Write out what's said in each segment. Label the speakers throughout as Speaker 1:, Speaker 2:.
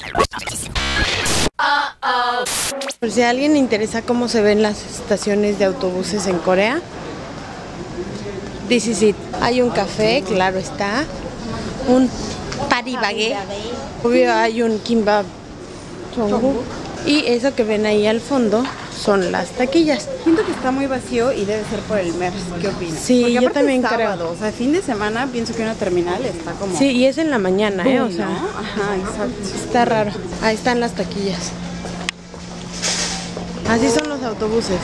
Speaker 1: Por si a alguien le interesa cómo se ven las estaciones de autobuses en Corea, this is it. Hay un café, claro está, un paribagué, obvio hay un kimbap chongu, y eso que ven ahí al fondo son las taquillas.
Speaker 2: Siento que está muy vacío y debe ser por el MERS. ¿Qué opinas?
Speaker 1: Sí,
Speaker 2: porque
Speaker 1: yo también
Speaker 2: sábado,
Speaker 1: creo.
Speaker 2: O sea, fin de semana pienso que una terminal está como...
Speaker 1: Sí, y es en la mañana, o sea,
Speaker 2: ¿no? Ajá, exacto.
Speaker 1: está raro. Ahí están las taquillas. Así son los autobuses.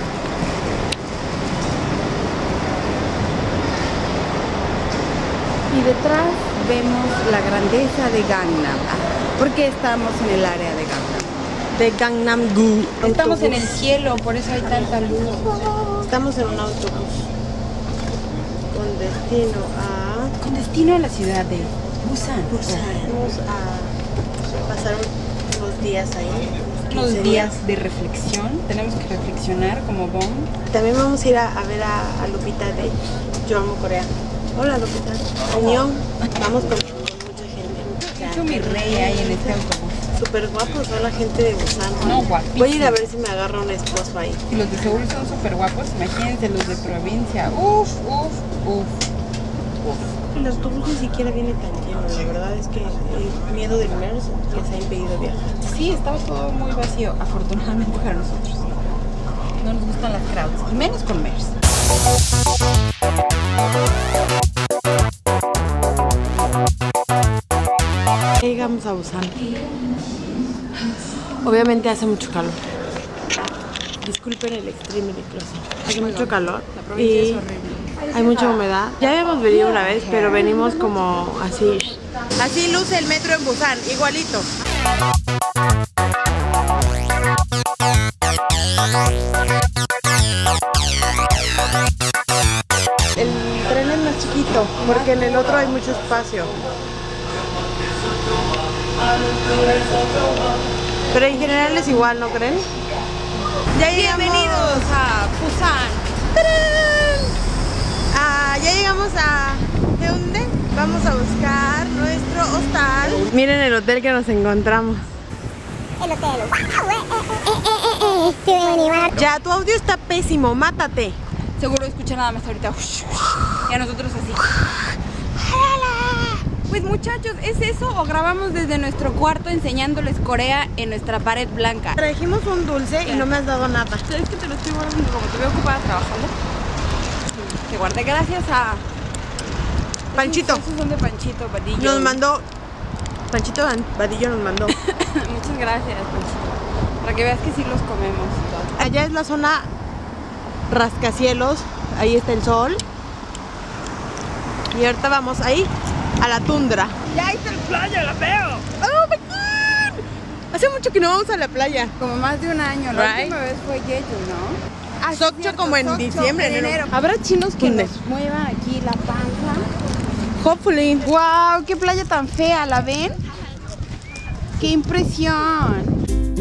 Speaker 2: Y detrás vemos la grandeza de Gangnam, porque estamos en el área de Gangnam.
Speaker 1: De Gangnam-gu.
Speaker 2: Estamos en
Speaker 1: Autobús.
Speaker 2: el cielo, por eso hay tanta luz.
Speaker 1: Estamos en un autobús con destino
Speaker 2: A la ciudad de Busan.
Speaker 1: Vamos a pasar unos días ahí.
Speaker 2: Unos
Speaker 1: 15
Speaker 2: días de reflexión. Tenemos que reflexionar como Bon.
Speaker 1: También vamos a ir a ver a Lupita de Yo Amo Corea. Hola Lupita. Añón. Vamos con mucha gente.
Speaker 2: De hecho, mi rey ahí en este autobús.
Speaker 1: Súper guapos son la gente de Busan.
Speaker 2: No, guapísimos.
Speaker 1: Voy a ir a ver si me agarro un esposo ahí.
Speaker 2: Y los de Seúl son súper guapos. Imagínense los de provincia. Uf, uf, uf.
Speaker 1: El autobús ni siquiera viene tan lleno. La verdad es que el miedo del MERS les ha impedido viajar.
Speaker 2: Sí, estaba todo muy vacío, afortunadamente para nosotros. No nos gustan las crowds, y menos con MERS.
Speaker 1: Llegamos a Busan. Obviamente hace mucho calor. Disculpen el extreme closet. Hace mucho calor
Speaker 2: La provincia
Speaker 1: y
Speaker 2: es horrible.
Speaker 1: hay mucha humedad. Ya habíamos venido una vez, pero venimos como así. Así luce el metro en Busan, igualito. El tren es más chiquito, porque en el otro hay mucho espacio. Pero en general es igual, ¿no creen? Ya llegamos.
Speaker 2: Bienvenidos a Busan.
Speaker 1: Ya llegamos a Haeundae. Vamos a buscar nuestro hostal. Miren el hotel que nos encontramos.
Speaker 3: El hotel.
Speaker 1: Ya, tu audio está pésimo, mátate.
Speaker 2: Seguro escucha nada más ahorita. Y a nosotros así. Pues muchachos, ¿es eso o grabamos desde nuestro cuarto enseñándoles Corea en nuestra pared blanca?
Speaker 1: Trajimos un dulce y no me has dado nada.
Speaker 2: ¿Sabes que te lo estoy guardando como te veo ocupada trabajando? Te guardé gracias a...
Speaker 1: Panchito.
Speaker 2: Esos son de Panchito Vadillo.
Speaker 1: Nos mandó. Panchito Vadillo nos mandó.
Speaker 2: Muchas gracias, Panchito. Para que veas que sí los comemos y todo.
Speaker 1: Allá es la zona rascacielos. Ahí está el sol. Y ahorita vamos ahí a la tundra.
Speaker 2: ¡Ya ahí está la playa, la veo!
Speaker 1: ¡Oh, my God! Hace mucho que no vamos a la playa.
Speaker 2: Como más de un año, la
Speaker 1: Right.
Speaker 2: última vez fue Jeju, ¿no? Ah,
Speaker 1: Sokcho
Speaker 2: cierto,
Speaker 1: como en
Speaker 2: Sokcho,
Speaker 1: diciembre,
Speaker 2: en enero.
Speaker 1: ¿Habrá chinos que
Speaker 2: Que nos muevan aquí la panza.
Speaker 1: Hopefully.
Speaker 2: ¡Wow! ¡Qué playa tan fea! ¿La ven? ¡Qué impresión!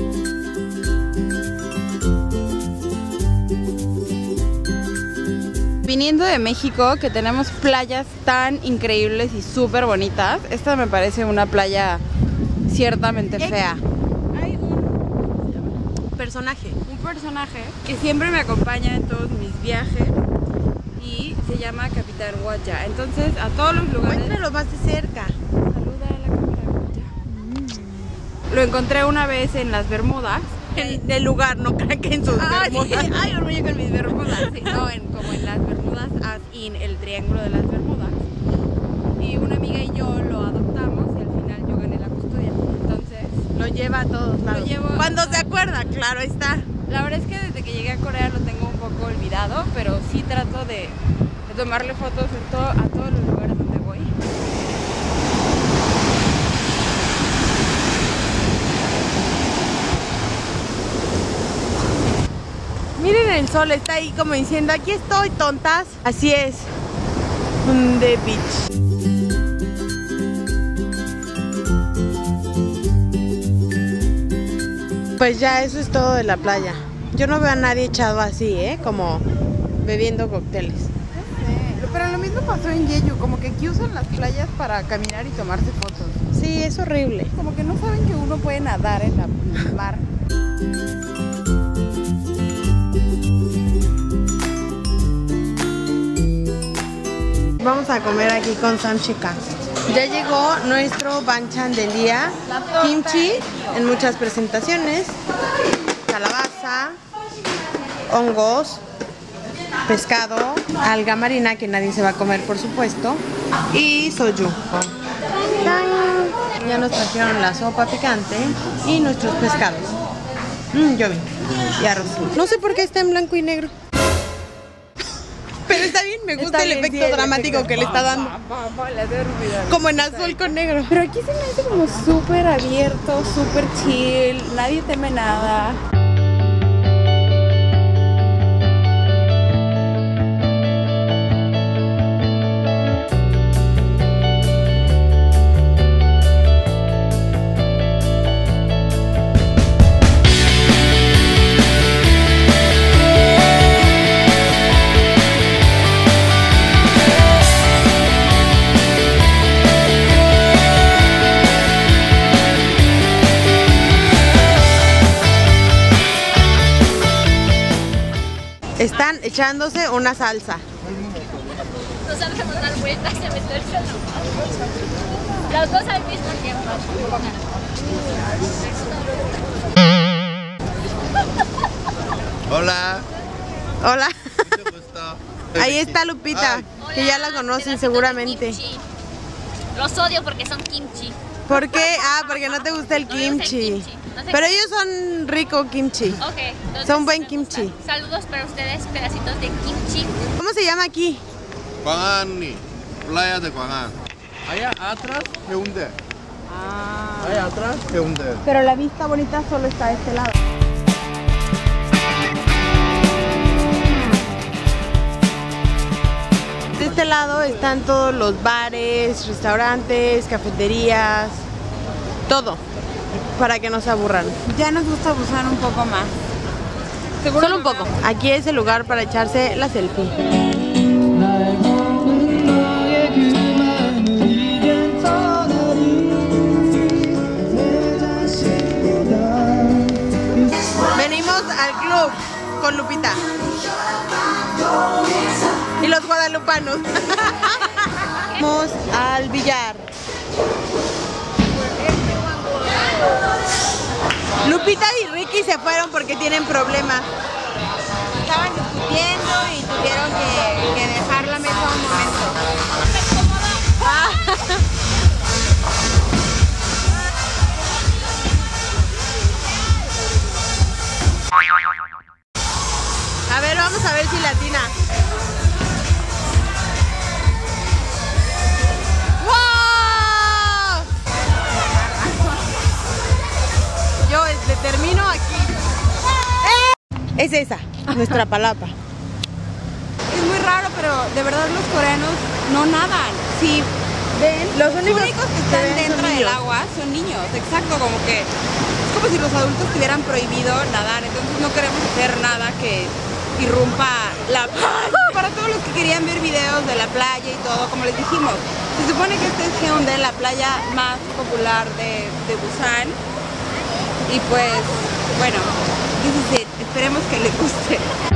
Speaker 2: Viniendo de México, que tenemos playas tan increíbles y súper bonitas, esta me parece una playa ciertamente fea. Hay un
Speaker 1: Personaje.
Speaker 2: personaje que siempre me acompaña en todos mis viajes y se llama Capitán Guaya. Entonces, a todos los lugares...
Speaker 1: Muéstralo más de cerca.
Speaker 2: Saluda a la cámara, Guaya. Lo encontré una vez en las Bermudas.
Speaker 1: En el lugar, no crean que en sus bermudas.
Speaker 2: Sí. Ay, orgullo con mis Bermudas. Sí, no, como en las Bermudas, as in el triángulo de las Bermudas. Y una amiga y yo lo adoptamos y al final yo gané la custodia. Entonces,
Speaker 1: Lo lleva a todos lados.
Speaker 2: llevo a
Speaker 1: Cuando
Speaker 2: todos
Speaker 1: se acuerda, claro, ahí está.
Speaker 2: la verdad es que desde que llegué a Corea lo tengo un poco olvidado, pero sí trato de tomarle fotos a todos los lugares donde voy.
Speaker 1: Miren el sol, está ahí como diciendo, aquí estoy, tontas. Así es. The beach. Pues ya eso es todo de la playa. Yo no veo a nadie echado así, como bebiendo cócteles.
Speaker 2: Pero lo mismo pasó en Jeju, como que aquí usan las playas para caminar y tomarse fotos.
Speaker 1: Sí, Sí, es horrible.
Speaker 2: Como que no saben que uno puede nadar en el mar.
Speaker 1: Vamos a comer aquí con Samshika. Ya llegó nuestro banchan del día. Kimchi en muchas presentaciones. Calabaza, hongos, pescado, alga marina que nadie se va a comer por supuesto. Y soju. Ya nos trajeron la sopa picante y nuestros pescados. Yomi y arroz. No sé por qué está en blanco y negro. Pero está bien, me gusta el efecto dramático que le está dando. Como en azul con negro.
Speaker 2: Pero aquí se me hace como súper abierto, súper chill, nadie teme nada.
Speaker 1: Están echándose una salsa.
Speaker 4: No sabemos dar vueltas y meterse en los dos al mismo tiempo.
Speaker 5: Hola.
Speaker 1: Hola.
Speaker 5: Mucho gusto.
Speaker 1: Ahí está Lupita, que ya la conocen seguramente.
Speaker 4: Kimchi. Los odio porque son kimchi.
Speaker 1: ¿Por qué? Ah, porque no te gusta el
Speaker 4: No me gusta el
Speaker 1: kimchi.
Speaker 4: kimchi. No sé
Speaker 1: Pero
Speaker 4: qué.
Speaker 1: ellos son rico kimchi.
Speaker 4: Ok, entonces
Speaker 1: Son buen
Speaker 4: me
Speaker 1: kimchi.
Speaker 4: gusta. Saludos para ustedes, pedacitos de kimchi.
Speaker 1: ¿Cómo se llama aquí?
Speaker 5: Guangani, playa de Guangán. Allá atrás, Heunde. Allá atrás, Heunde.
Speaker 2: Pero la vista bonita solo está de este lado.
Speaker 1: De este lado están todos los bares, restaurantes, cafeterías, todo, para que no se aburran.
Speaker 2: Ya nos gusta Busan un poco más.
Speaker 1: Solo un poco. Aquí es el lugar para echarse la selfie. Venimos al club con Lupita y los guadalupanos. Vamos al billar. Lupita y Ricky se fueron porque tienen problemas.
Speaker 2: Estaban discutiendo y tuvieron que dejar la mesa un momento.
Speaker 1: A ver, vamos a ver si latina. ¡Wow! Yo termino aquí. Es esa, nuestra palapa.
Speaker 2: Es muy raro, pero de verdad los coreanos no nadan. Si ven,
Speaker 1: Los
Speaker 2: los
Speaker 1: únicos
Speaker 2: únicos que
Speaker 1: que
Speaker 2: están
Speaker 1: ven son
Speaker 2: dentro del
Speaker 1: niños.
Speaker 2: agua son niños. Exacto, como que es como si los adultos tuvieran prohibido nadar. Entonces no queremos hacer nada que irrumpa la playa. Para todos los que querían ver videos de la playa y todo, como les dijimos, se supone que este es Heundae, la playa más popular de Busan. Y pues, bueno, this is it. Esperemos que les guste.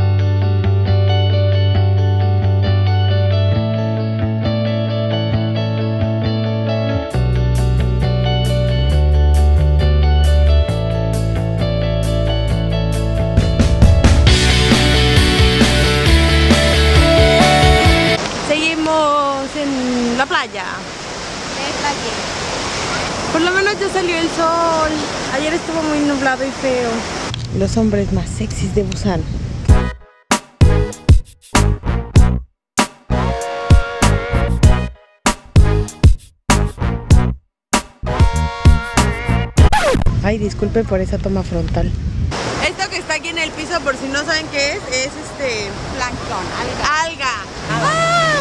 Speaker 1: Seguimos en la playa. Por lo menos ya salió el sol. Ayer estuvo muy nublado y feo. Los hombres más sexys de Busan. Ay, disculpe por esa toma frontal. Esto que está aquí en el piso, por si no saben qué es
Speaker 2: Plancton,
Speaker 1: alga. ¡Ah!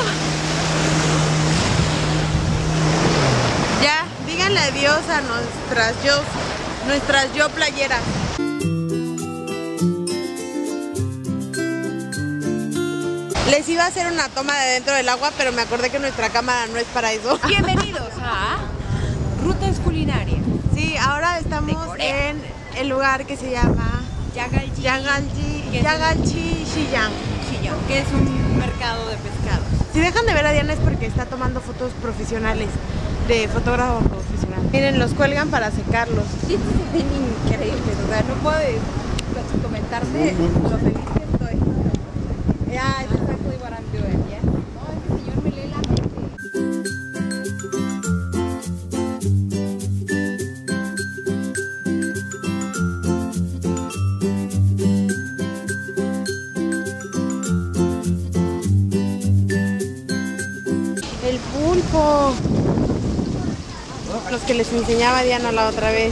Speaker 1: Ya, díganle adiós a nuestras yo playeras. Les iba a hacer una toma de dentro del agua, pero me acordé que nuestra cámara no es para eso.
Speaker 2: Bienvenidos a Ruta Escuela.
Speaker 1: Estamos en el lugar que se llama Yagalchi Shiyang,
Speaker 2: que es un mercado de pescado.
Speaker 1: Si dejan de ver a Diana es porque está tomando fotos profesionales, de fotógrafo profesional. Miren, los cuelgan para secarlos.
Speaker 2: Sí, se ven increíbles, o sea, no puedo comentarte lo feliz que estoy. Yeah, it's exactly what I'm doing, yeah. No, este señor me lee la mente.
Speaker 1: El pulpo. Los que les enseñaba Diana la otra vez.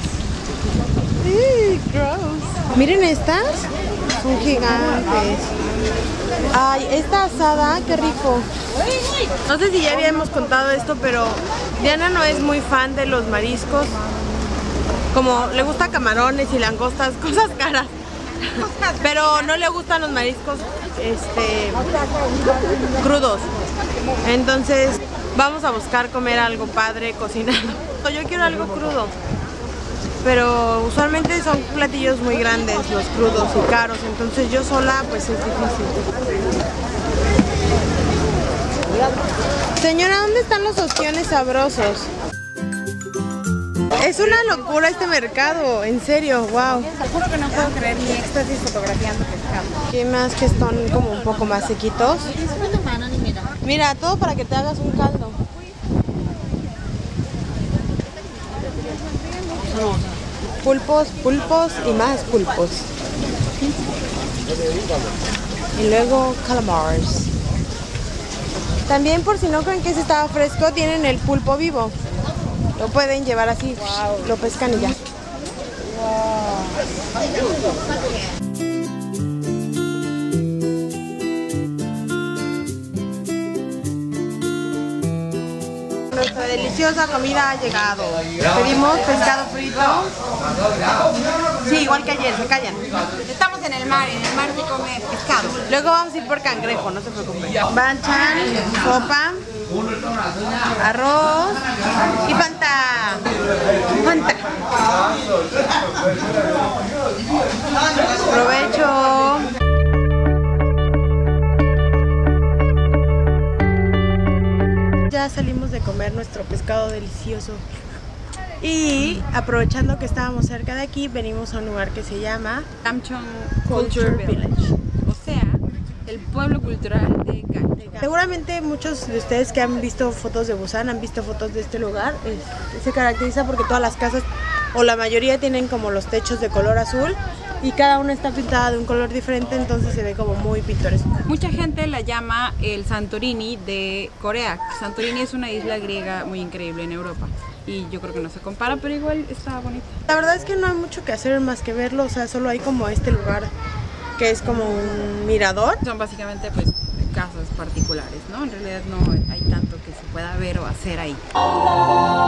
Speaker 1: Gross. Miren estas. Son gigantes. Ay, esta asada, qué rico. No sé si ya habíamos contado esto, pero Diana no es muy fan de los mariscos. Como le gusta camarones y langostas, cosas caras. Pero no le gustan los mariscos crudos. Entonces vamos a buscar comer algo padre, cocinado. Yo quiero algo crudo. Pero usualmente son platillos muy grandes, los crudos y caros. Entonces yo sola pues es difícil. Señora, ¿dónde están los ostiones sabrosos? Es una locura este mercado, en serio, wow.
Speaker 2: Te juro que no puedo creer mi éxtasis fotografiando pescado.
Speaker 1: ¿Qué más que están como un poco más sequitos? Mira, todo para que te hagas un caldo. Pulpos, pulpos y más pulpos. Y luego calamars. También, por si no creen que ese estaba fresco, tienen el pulpo vivo. Lo pueden llevar así, lo pescan y ya. Nuestra deliciosa comida ha llegado. Pedimos pescado frito. Sí, igual que ayer, se callan.
Speaker 2: Estamos en el mar se come pescado.
Speaker 1: Luego vamos a ir por cangrejo, no se preocupen. Banchan, sopa, arroz y Fanta. Fanta. Provecho. Ya salimos de comer nuestro pescado delicioso. Y aprovechando que estábamos cerca de aquí, venimos a un lugar que se llama
Speaker 2: Gamcheon Culture Village. O sea, el pueblo cultural de Gamcheon.
Speaker 1: Seguramente muchos de ustedes que han visto fotos de Busan han visto fotos de este lugar. Se caracteriza porque todas las casas, o la mayoría, tienen como los techos de color azul y cada una está pintada de un color diferente, entonces se ve como muy pintoresco.
Speaker 2: Mucha gente la llama el Santorini de Corea. Santorini es una isla griega muy increíble en Europa y yo creo que no se compara, pero igual está bonita.
Speaker 1: La verdad es que no hay mucho que hacer más que verlo, o sea, solo hay como este lugar que es como un mirador.
Speaker 2: Son básicamente pues casas particulares, ¿no? En realidad no hay tanto que se pueda ver o hacer ahí.